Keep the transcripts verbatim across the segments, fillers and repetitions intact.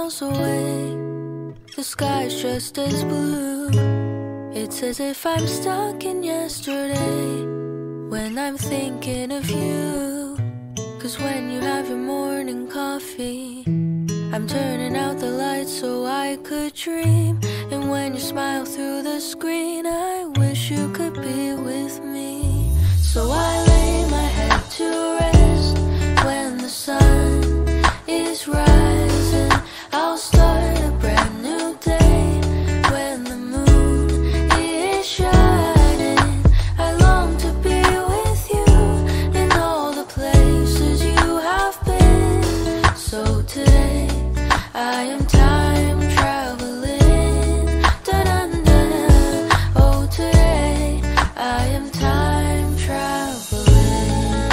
miles away, the sky's just as blue. It's as if I'm stuck in yesterday when I'm thinking of you. Cause when you have your morning coffee, I'm turning out the lights so I could dream. And when you smile through the screen, I wish you could be with me. So I lay my head to rest when the sun is rising. I'll start a brand new day when the moon is shining. I long to be with you in all the places you have been. So today I am time traveling. Da-da-da-da. Oh, today I am time traveling.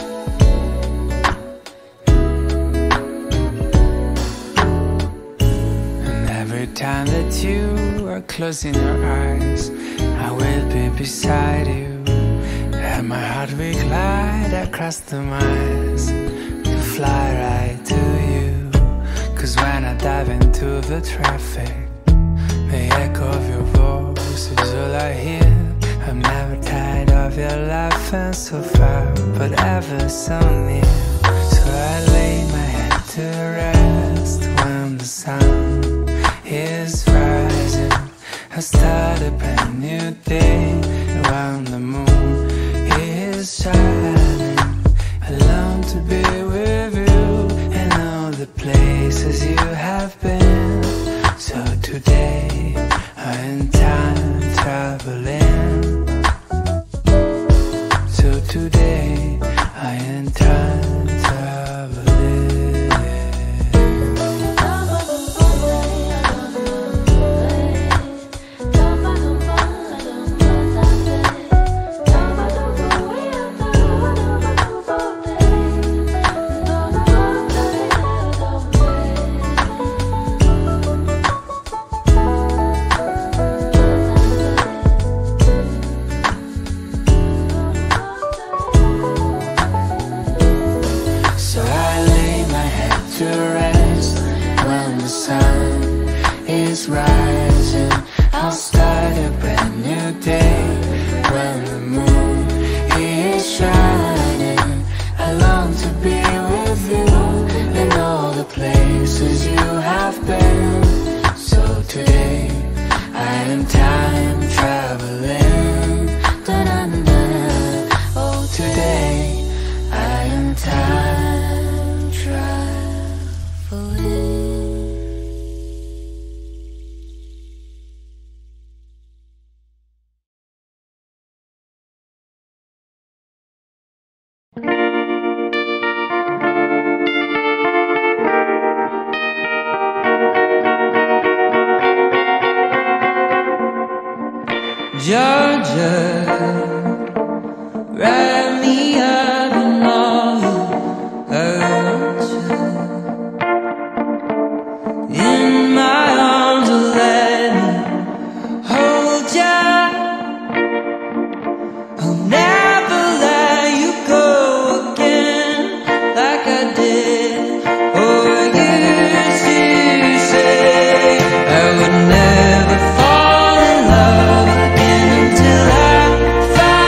And every time that you are closing your eyes, I will be beside you. And my heart will glide across the miles to fly right to you. Cause when I dive into the traffic, the echo of your voice is all I hear. I'm never tired of your laughing so far, but ever so near. So I lay my head to rest when the sun is rising. I start a brand new day when the moon is shining. I long to be with you in all the places you have been. So today I am time traveling. So today I am time traveling. Rising, I'll start a brand new day when the moon is shining. I long to be with you in all the places you have been. So today I am time traveling. Da-da-da. Oh, today I am time traveling. Georgia, wrap me up in all you hurt you. In my arms, let me hold ya. I'll never let you go again like I did. Or used to say I would never fall in love again until I found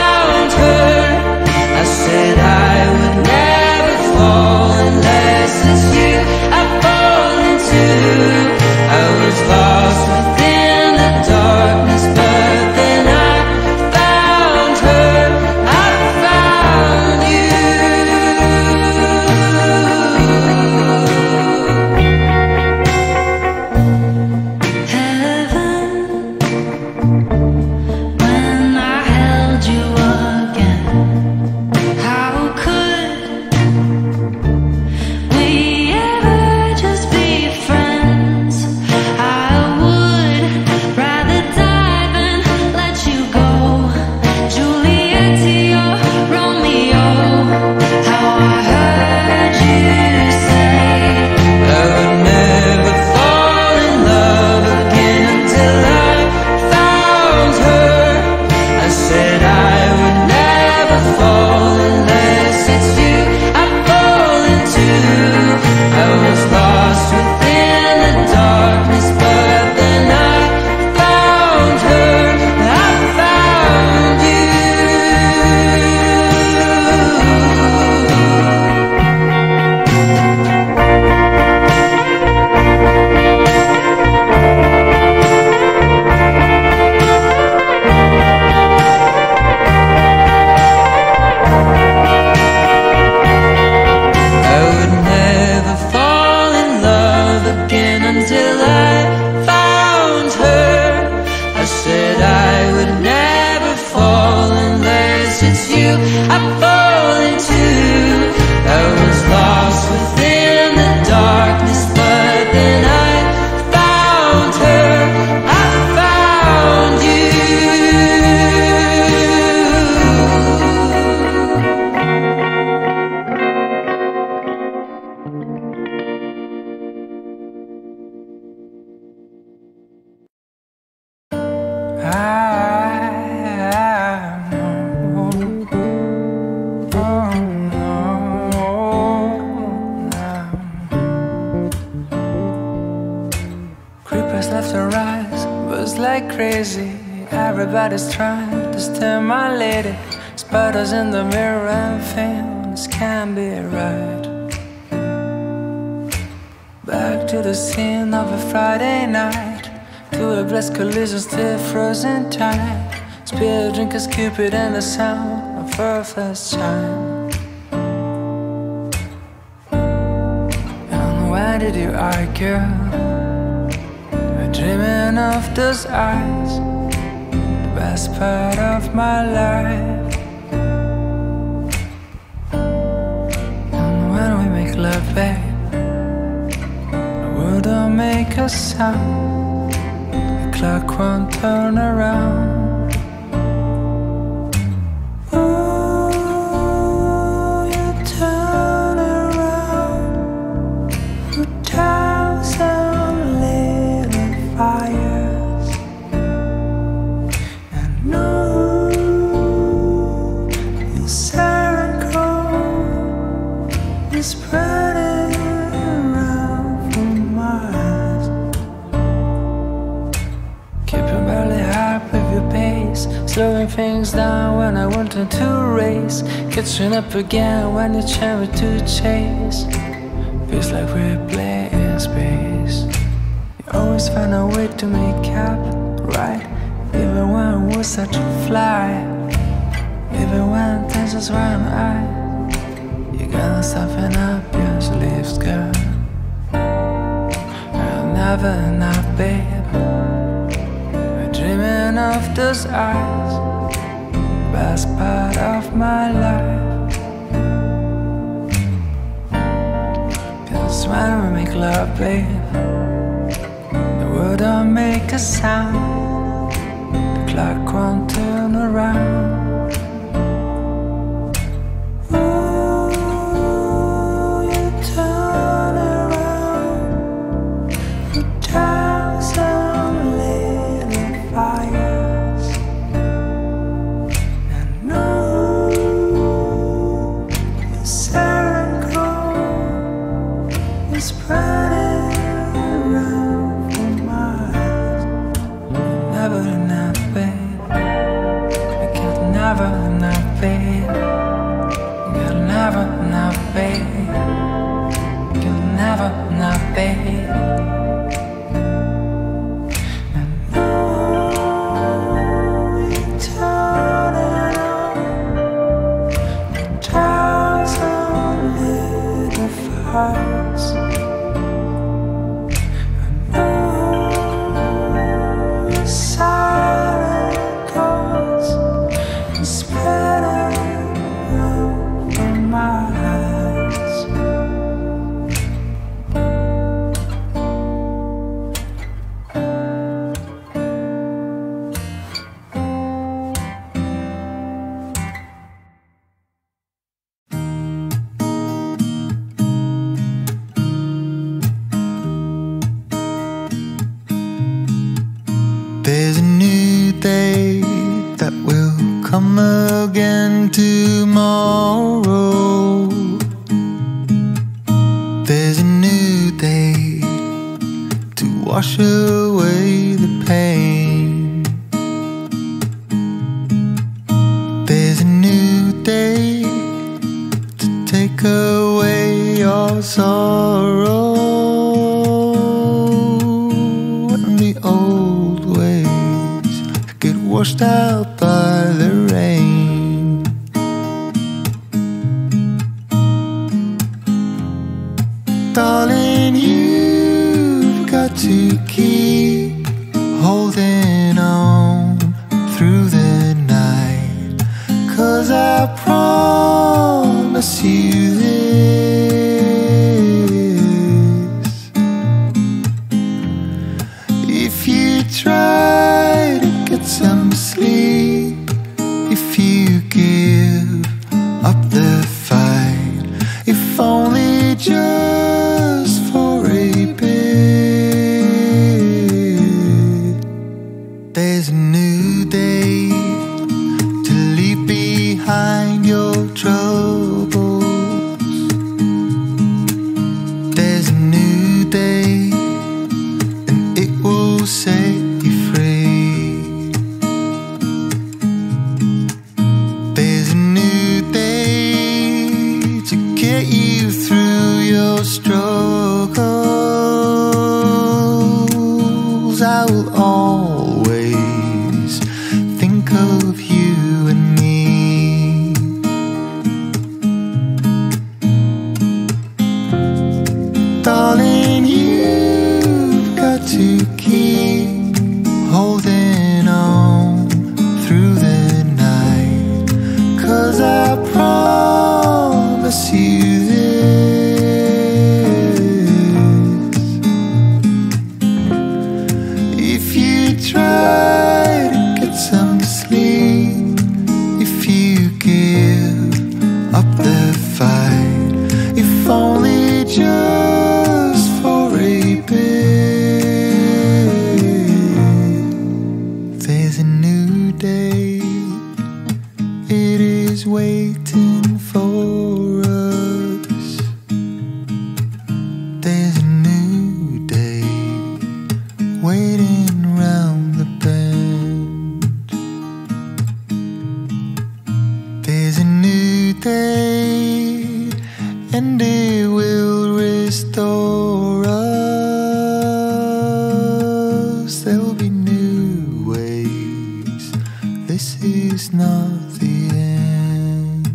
till I found her. I said I would never fall unless it's you I fall into. I was lost within the darkness, but then I found her. I found you. Creepers left to rise, buzz like crazy. Everybody's trying to steal my lady. Spiders in the mirror and things can't be right. Back to the scene of a Friday night, to a blessed collision still frozen tight. Spill drinkers, Cupid and the sound of earthless chime. And why did you argue? Dreaming of those eyes, the best part of my life. And when we make love, babe, the world don't make a sound. The clock won't turn around. Ooh, you turn around a thousand little fires, and no, your circle is spreading around for miles. Keeping barely up with your pace, slowing things down when I wanted to race, catching up again when you try to chase. Feels like we're playing space. Always find a way to make up, right? Even when we're such a fly, even when tensions run high, you gotta soften up your sleeves, girl. I'll never enough, babe. We're dreaming of those eyes, best part of my life. Cause when we make love, babe, the world don't make a sound. The clock won't turn around. Ooh, you turn around a thousand little fires, and no, your circle is spreading around for miles. Never enough, babe. I got never enough, babe. I got never enough, babe. I got never enough, babe. And no, you're turning on a thousand little fires. There's a new day that will come again tomorrow. There's a new day to wash away the pain. There's a new day to take away your sorrow. And the old ways get washed out by the rain. Darling, you've got to keep holding on through the night, 'cause I promise you this: if you try to get some sleep, if you give up the fight, if only just for a bit, there's a new day to leave behind your troubles. There's a new day, and it will set you free. There's a new day to get you through your struggles. I will always think of you and me. Darling, you've got to keep holding on through the night, 'cause I promise you this: if you try to get some sleep, if you give up the fight, if only just for a bit, there's a new day. It is waiting for us. There's a new day waiting round the bend. There's a new day, and it will restore us. There'll be new ways. This is not the end.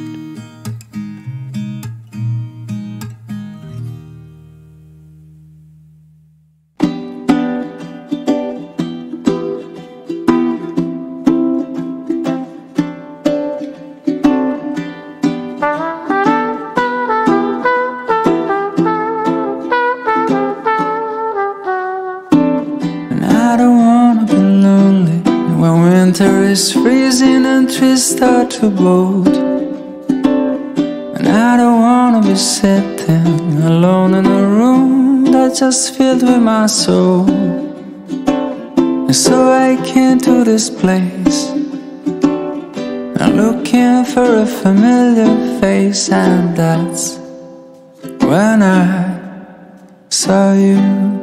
And I don't wanna be lonely when winter is freezing and trees start to bolt. And I don't wanna be sitting alone in a room that's just filled with my soul. And so I came to this place, I'm looking for a familiar face, and that's when I saw you.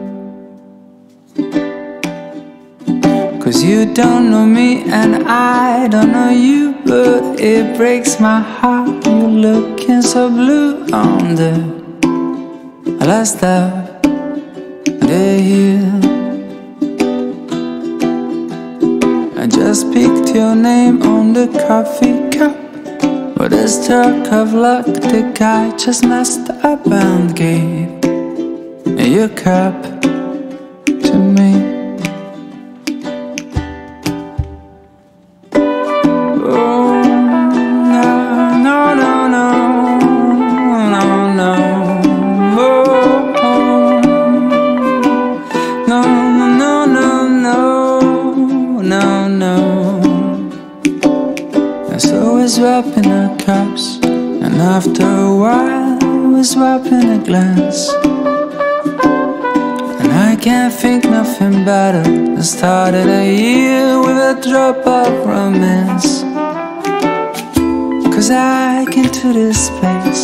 'Cause you don't know me and I don't know you, but it breaks my heart. You're looking so blue on the last of the hill. I just picked your name on the coffee cup, but a stroke of luck, the guy just messed up and gave your cup to me. Swapping our cups, and after a while we're swapping a glance. And I can't think nothing better than starting a year with a drop of romance. 'Cause I came to this place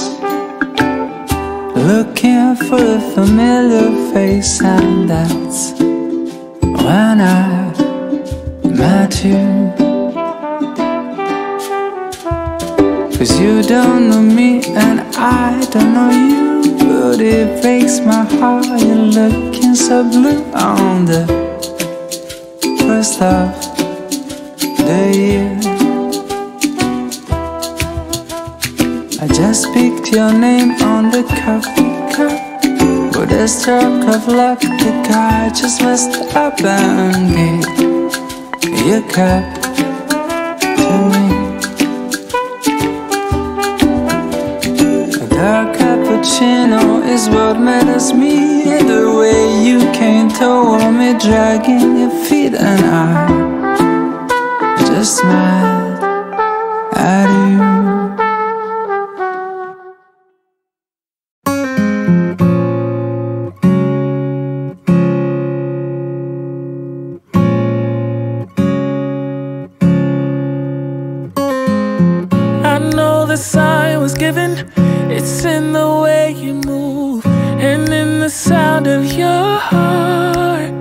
looking for a familiar face, and that's when I met you. 'Cause you don't know me and I don't know you, but it breaks my heart. You're looking so blue on the first of the year. I just picked your name on the coffee cup, but But a stroke of luck, the guy just messed up and gave your cup to me. The cappuccino is what matters me. The way you came toward me, dragging your feet, and I just smiled at you. I know the sign was given. It's in the way you move and in the sound of your heart.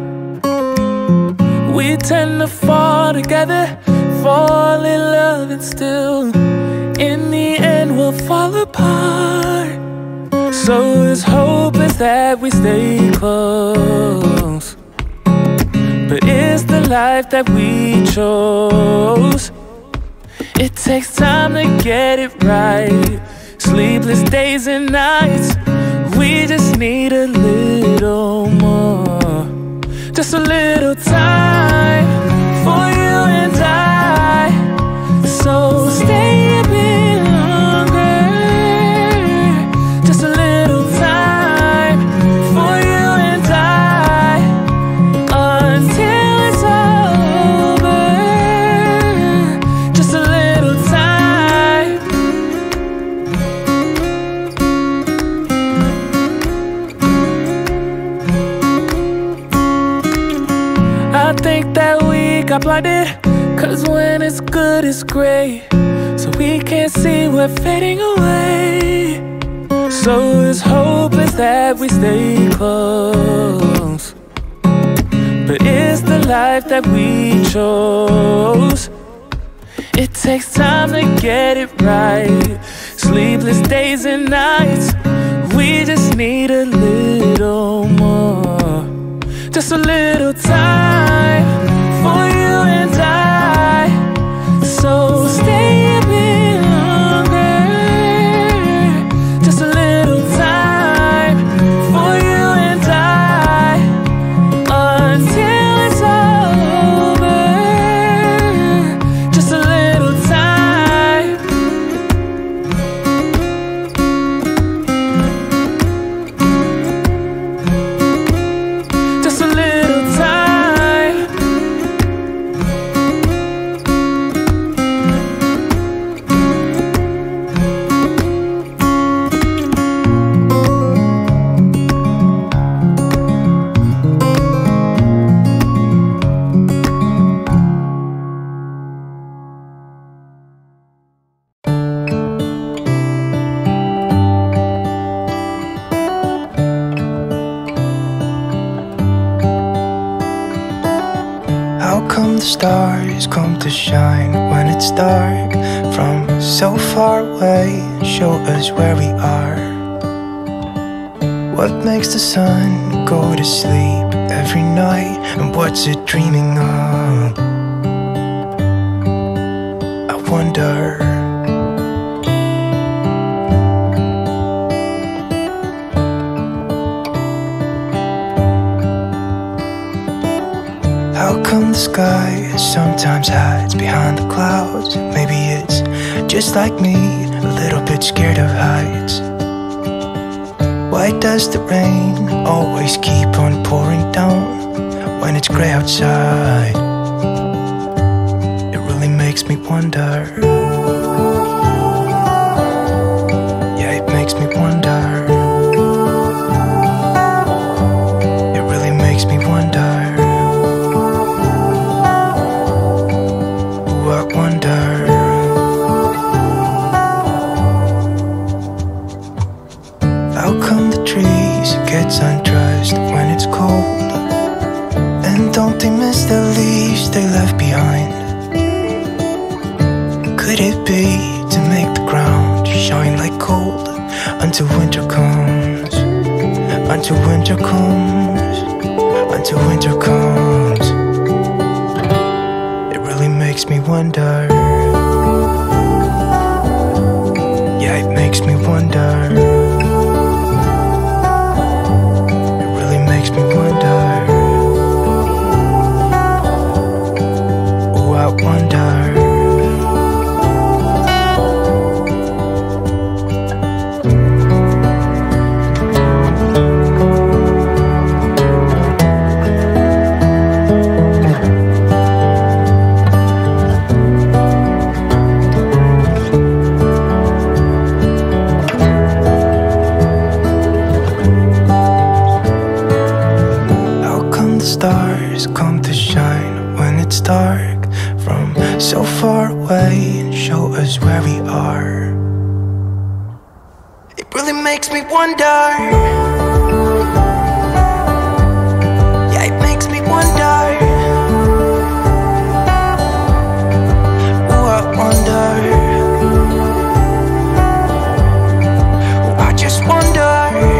We tend to fall together, fall in love, and still in the end we'll fall apart. So his hope is that we stay close, but it's the life that we chose. It takes time to get it right, sleepless days and nights. We just need a little more, just a little time for you and I. So stay a bit longer, just a little time for you and I, until it's all over. Just a little time. I think that we got blinded, cause when it's good it's great, so we can't see we're fading away. So his hope is that we stay close, but it's the life that we chose. It takes time to get it right, sleepless days and nights. We just need a little more, just a little time for you and I. So stay a bit longer, just a little time for you and I, until it's all over. Just a little time. Just a little time. How come the stars come to shine when it's dark from so far away? Show us where we are. What makes the sun go to sleep every night, and what's it dreaming of? I wonder. How come the sky sometimes hides behind the clouds? Maybe it's just like me, a little bit scared of heights. Why does the rain always keep on pouring down when it's grey outside? It really makes me wonder. Yeah, it makes me wonder. It really makes me wonder. I wonder. How come the trees get undressed when it's cold? And don't they miss the leaves they left behind? Could it be to make the ground shine like gold until winter comes? Until winter comes. Until winter comes. Makes me wonder. Yeah, it makes me wonder. stars come to shine when it's dark from so far away and show us where we are. It really makes me wonder. Yeah, it makes me wonder. Oh, I wonder. Oh, I just wonder.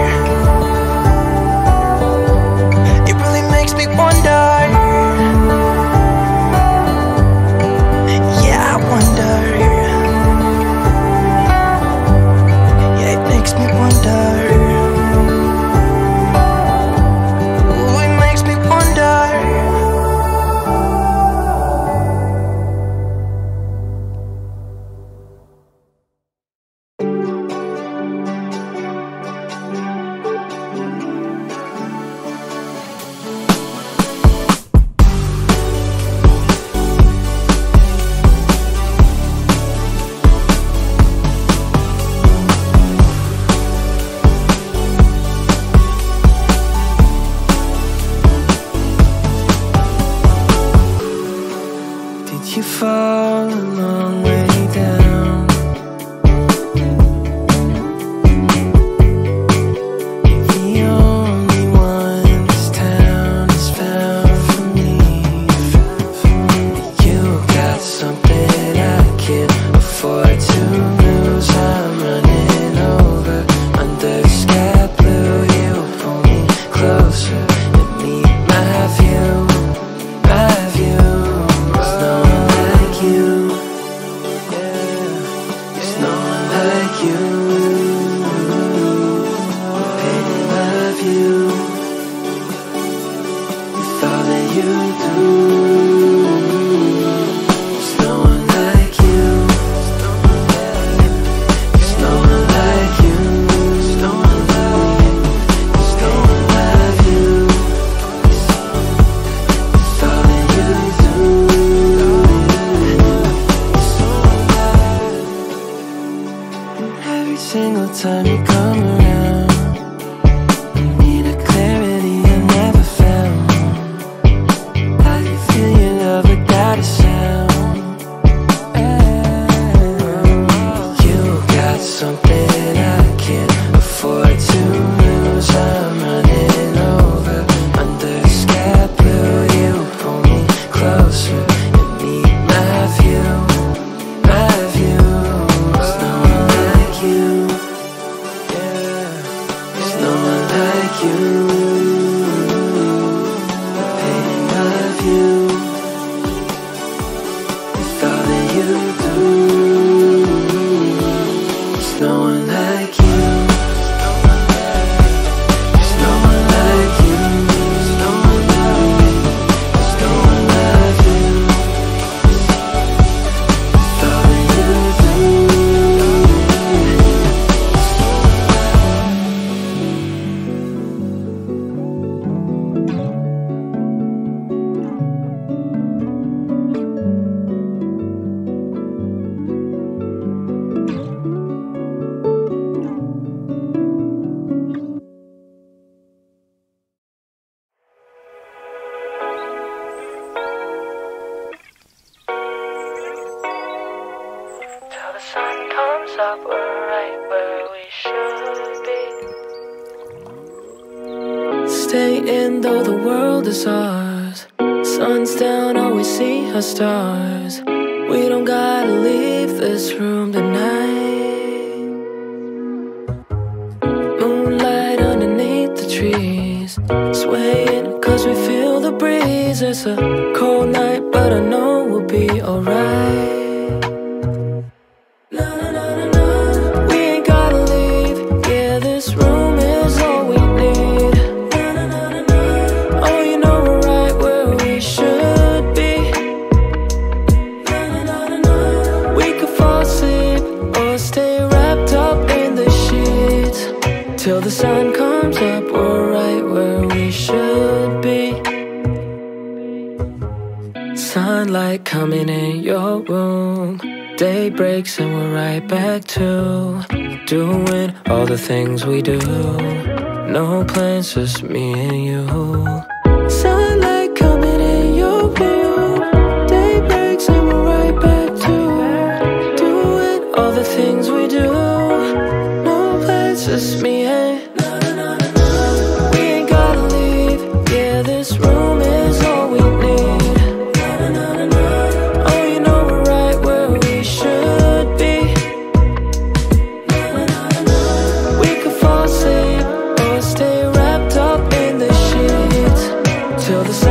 It really makes me wonder. Yeah, I wonder. Yeah, it makes me wonder. Oh, it makes me wonder. Did you fall a long way down? The only one this town has found for me. You got something I can't afford to lose. I'm running over under the sky blue. You pull me closer and meet my view, my view. There's no one like you, yeah. There's no one like you. Painting my view with all that you do. There's no one like you. There's no one like you. There's no one like you. There's no one like you. With all that you do. Every single time you come around, I need a clarity I never found. I can feel your love without a sound. You got something I can't afford to lose. I'm running over under the sky blue. You pull me closer and meet my view, my view. There's no one like you, yeah. There's no one like you. Painting my view with all that you do. There's no one like you. There's no one like you. There's no one like you. There's no one like you. With all that you do. Till the sun comes up, we're right where we should be. Staying though the world is ours. Sun's down, all we see are stars. We don't gotta leave this room tonight. Moonlight underneath the trees, swaying cause we feel the breeze. It's a cold night, but I know we'll be alright. We ain't gotta leave, yeah, this room is all we need. Oh, you know we're right where we should be. We could fall asleep or stay wrapped up in the sheets. Till the sun comes up, we're right where we should be. Sunlight coming in your room. Day breaks and we're right back to doing all the things we do. No plans, just me and you. Sunlight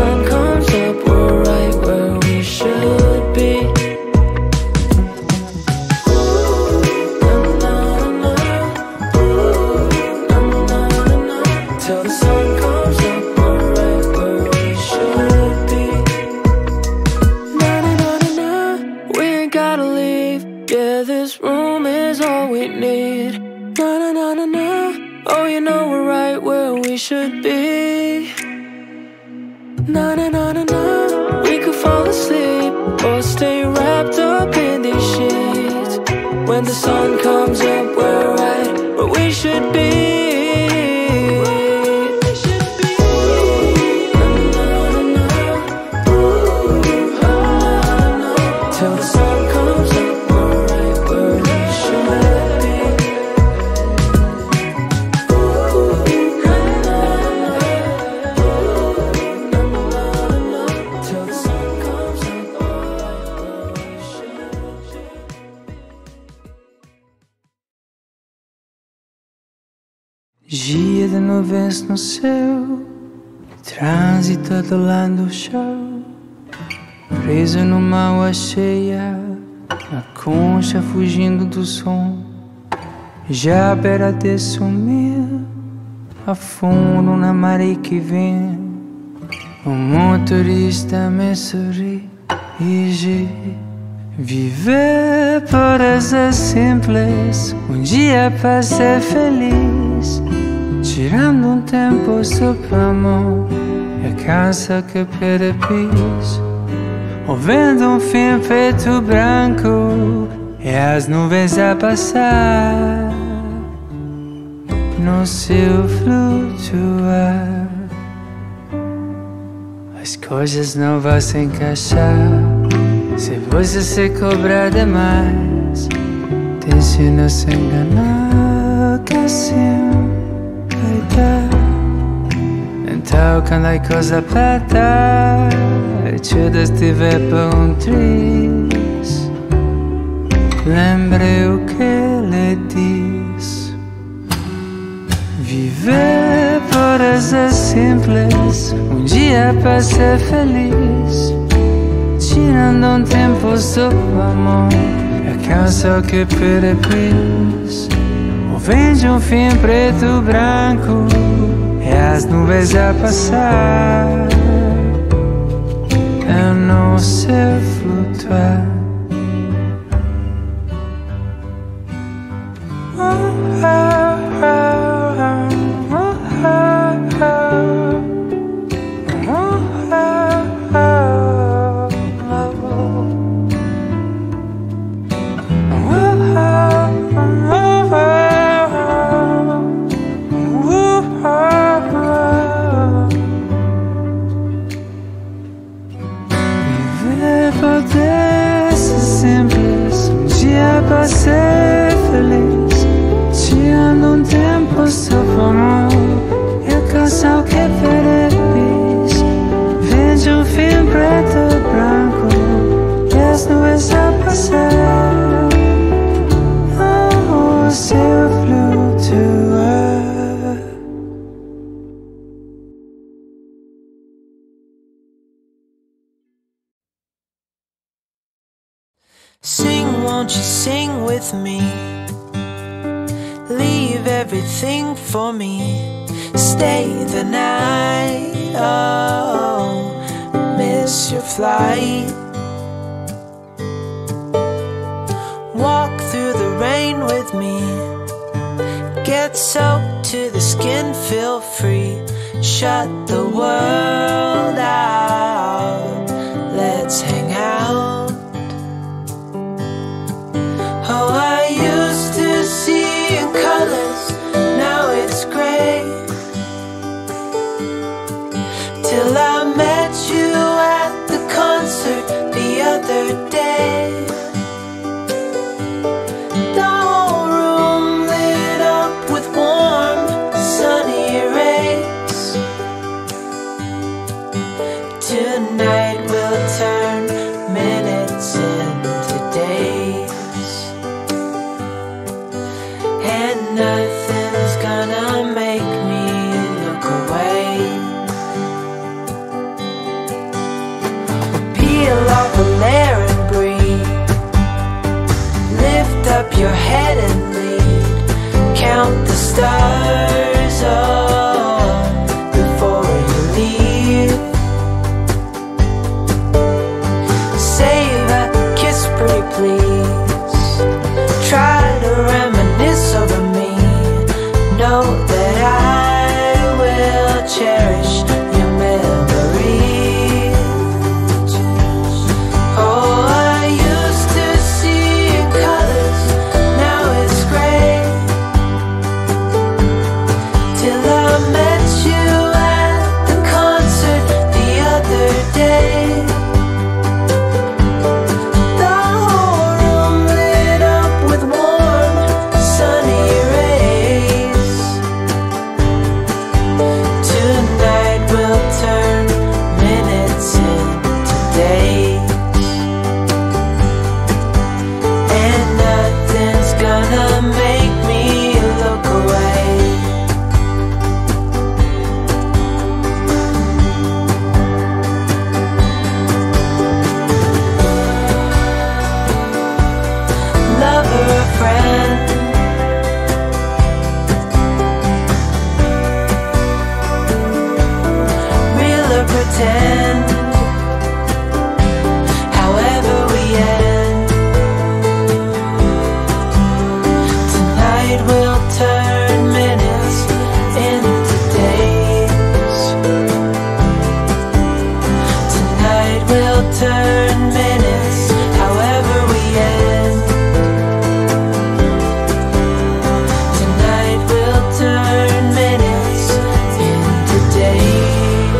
sun comes up, we're right where we should be. Till the sun comes up, we're right where we should be. Na na na na na, we ain't gotta leave. Yeah, this room is all we need. Na na na na na, oh you know we're right where we should be. Na na na na na, we could fall asleep or stay wrapped up in these sheets. When the sun comes up, we're right where we should be. Till the sun comes up, we're right where we should be. Till the sun comes up, we're right where we should be. Dia de nuvens no céu, trânsito atolando o chão, preso numa água cheia, a concha fugindo do som, já à beira de sumir, a fundo na maré que vem. O motorista me sorri e diz: viver pode ser simples, um dia para ser feliz, tirando um tempo só pra amor, é a casa que pede pis. Ouvindo um fim preto branco e as nuvens a passar no céu flutuar. As coisas não vão se encaixar se você se cobrar demais. Tente não se enganar, que assim vai dar. Então quando a coisa apertar, tudo estiver para um triz, lembre o que lhe diz. Viver pode ser simples, um dia para ser feliz, tirando um tempo só para amor, é a canção que pede pis. Ouvindo um fim preto branco e as nuvens a passar, eu não sei flutuar. Pode ser simples, um dia para ser feliz, tirando um tempo só para amor, e a canção que pede pis. Vende um fim preto e branco e as nuvens a passar, oh, o céu flutuar. Sing, won't you sing with me? Leave everything for me. Stay the night, oh, miss your flight. Walk through the rain with me. Get soaked to the skin, feel free. Shut the world out, let's hang out. Oh, I used to see in colors, now it's gray. Till I met you at the concert the other day. The whole room lit up with warm, sunny rays. Tonight we'll turn minutes into days, and nothing's gonna make me look away. ahead and lead. Count the stars up before you leave. Save a kiss, pretty please. Try to reminisce over me. Know that I will cherish your memory. Oh, I used to see in colors, now it's gray. Till I met you at the concert the other day. The whole room lit up with warm, sunny rays. Tonight we'll turn minutes into days, and nothing's gonna make me look away. Lover, friend, real or pretend, however we end, tonight we'll turn minutes into days. Tonight we'll turn minutes, however we end. Tonight we'll turn minutes into days.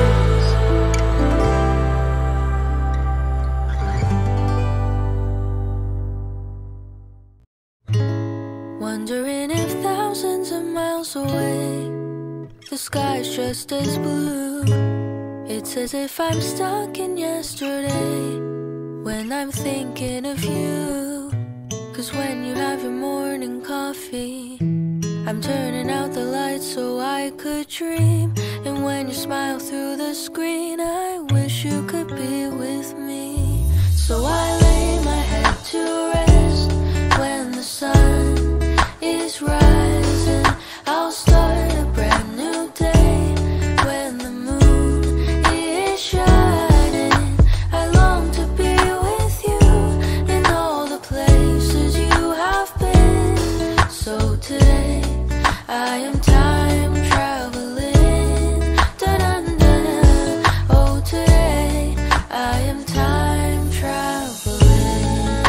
Wondering if thousands of miles away the sky's just as blue. It's as if I'm stuck in yesterday when I'm thinking of you. Cause when you have your morning coffee, I'm turning out the lights so I could dream. And when you smile through the screen, I wish you could be with me. So I lay my head to rest when the sun is rising. I'll start a brand new day when the moon is shining. I long to be with you in all the places you have been. So today I am time traveling. Da-dun-dun-dun. Oh, today I am time traveling.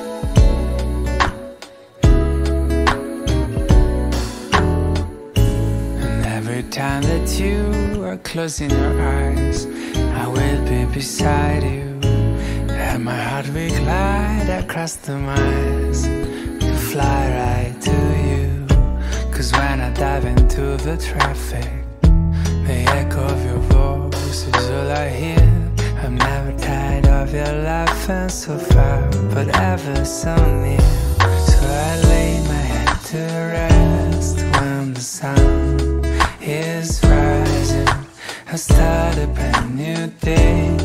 And every time that you are closing your eyes, I will be beside you. And my heart will glide across the miles to fly right to you. Cause when I dive into the traffic, the echo of your voice is all I hear. I'm never tired of your laughing so far, but ever so near. So I lay my head to rest when the sun is rising. I start a brand new day